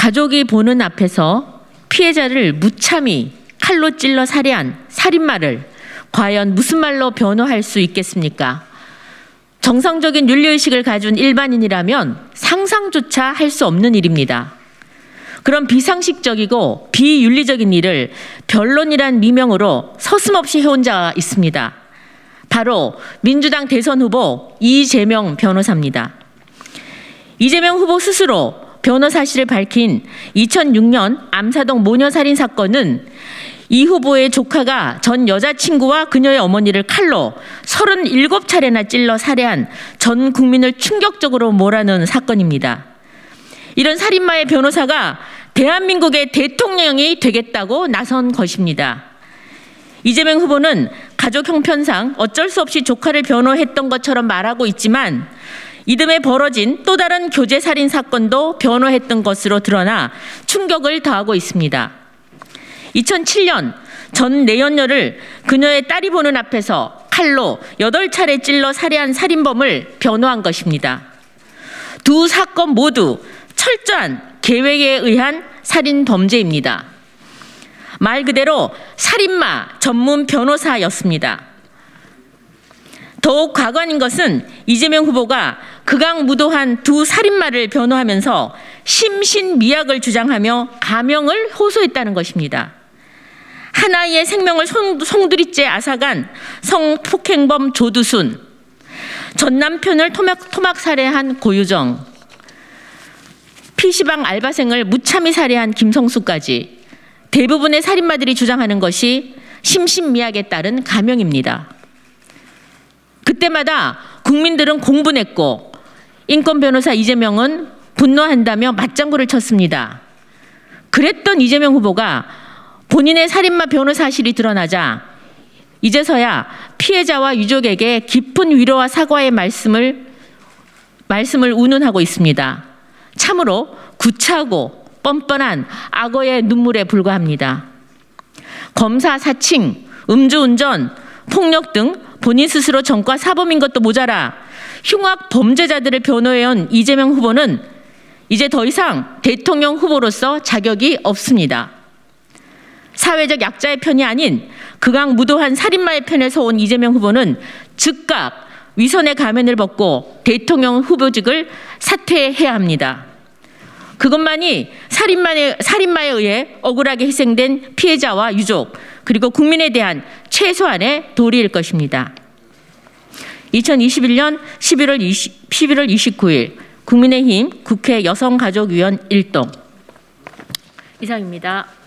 가족이 보는 앞에서 피해자를 무참히 칼로 찔러 살해한 살인마를 과연 무슨 말로 변호할 수 있겠습니까? 정상적인 윤리의식을 가진 일반인이라면 상상조차 할 수 없는 일입니다. 그런 비상식적이고 비윤리적인 일을 변론이란 미명으로 서슴없이 해온 자가 있습니다. 바로 민주당 대선 후보 이재명 변호사입니다. 이재명 후보 스스로 변호 사실을 밝힌 2006년 암사동 모녀살인 사건은 이 후보의 조카가 전 여자친구와 그녀의 어머니를 칼로 37차례나 찔러 살해한 전 국민을 충격적으로 몰아넣은 사건입니다. 이런 살인마의 변호사가 대한민국의 대통령이 되겠다고 나선 것입니다. 이재명 후보는 가족 형편상 어쩔 수 없이 조카를 변호했던 것처럼 말하고 있지만 이듬해 벌어진 또 다른 교제 살인 사건도 변호했던 것으로 드러나 충격을 더하고 있습니다. 2007년 전 내연녀를 그녀의 딸이 보는 앞에서 칼로 8차례 찔러 살해한 살인범을 변호한 것입니다. 두 사건 모두 철저한 계획에 의한 살인 범죄입니다. 말 그대로 살인마 전문 변호사였습니다. 더욱 과관인 것은 이재명 후보가 극악무도한 두 살인마를 변호하면서 심신미약을 주장하며 가명을 호소했다는 것입니다. 한 아이의 생명을 송두리째 앗아간 성폭행범 조두순, 전 남편을 토막 살해한 고유정, PC방 알바생을 무참히 살해한 김성수까지 대부분의 살인마들이 주장하는 것이 심신미약에 따른 가명입니다. 그때마다 국민들은 공분했고 인권 변호사 이재명은 분노한다며 맞장구를 쳤습니다. 그랬던 이재명 후보가 본인의 살인마 변호 사실이 드러나자 이제서야 피해자와 유족에게 깊은 위로와 사과의 말씀을 운운하고 있습니다. 참으로 구차하고 뻔뻔한 악어의 눈물에 불과합니다. 검사 사칭, 음주운전, 폭력 등 본인 스스로 전과 사범인 것도 모자라 흉악 범죄자들을 변호해온 이재명 후보는 이제 더 이상 대통령 후보로서 자격이 없습니다. 사회적 약자의 편이 아닌 극악무도한 살인마의 편에 서온 이재명 후보는 즉각 위선의 가면을 벗고 대통령 후보직을 사퇴해야 합니다. 그것만이 살인마에 의해 억울하게 희생된 피해자와 유족 그리고 국민에 대한 최소한의 도리일 것입니다. 2021년 11월 29일 국민의힘 국회 여성가족위원 1동 이상입니다.